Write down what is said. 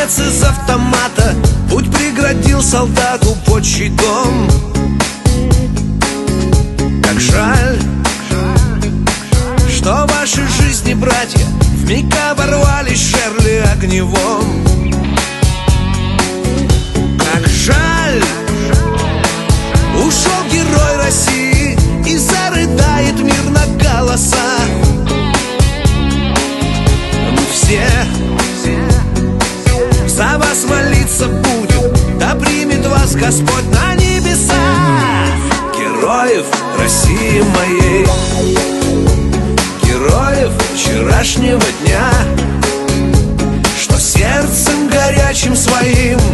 стрелец из автомата путь преградил солдату под щитом. Как жаль, что ваши жизни, братья, вмиг оборвались Шерли огневом. Как жаль, ушел герой России, и зарыдает мир на голоса. Мы все за вас молиться будем, да примет вас Господь на небеса. Героев России моей, героев вчерашнего дня, что сердцем горячим своим